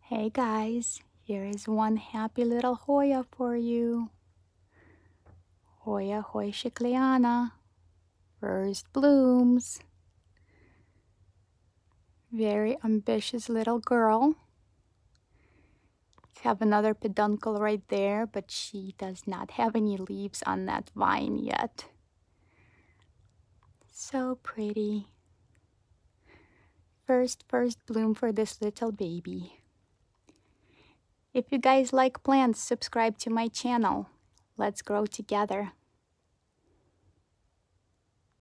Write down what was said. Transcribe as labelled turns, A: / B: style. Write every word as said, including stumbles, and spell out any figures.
A: Hey guys, here is one happy little Hoya for you. Hoya Heuschkeliana, first blooms. Very ambitious little girl. Have another peduncle right there, but she does not have any leaves on that vine yet. So pretty. First, first bloom for this little baby. If you guys like plants, subscribe to my channel. Let's grow together.